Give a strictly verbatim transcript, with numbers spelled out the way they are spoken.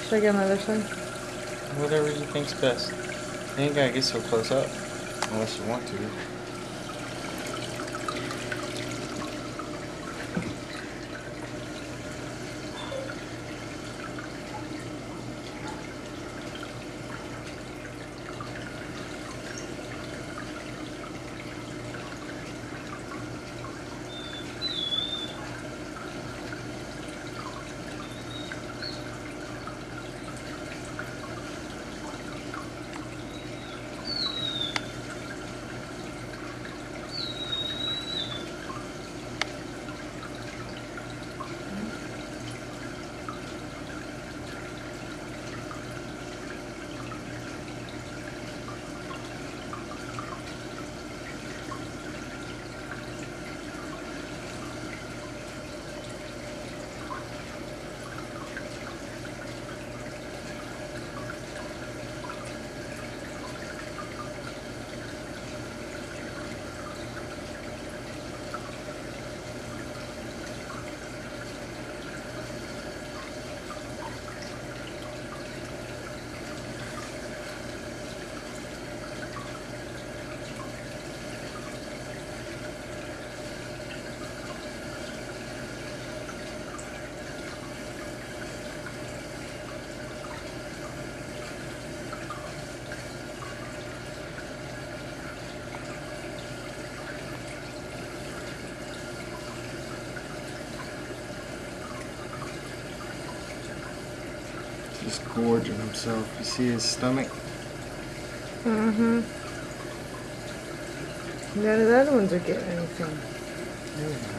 Should I get on the other side? Whatever you think's best. You ain't gotta get so close up. Unless you want to. Just gorging himself. You see his stomach? Mm-hmm. None of the other ones are getting anything. Yeah.